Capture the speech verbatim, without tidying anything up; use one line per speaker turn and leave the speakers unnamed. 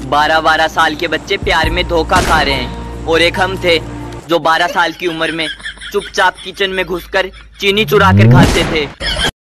बारह बारह साल के बच्चे प्यार में धोखा खा रहे हैं, और एक हम थे जो बारह साल की उम्र में चुपचाप किचन में घुसकर चीनी चुरा कर खाते थे।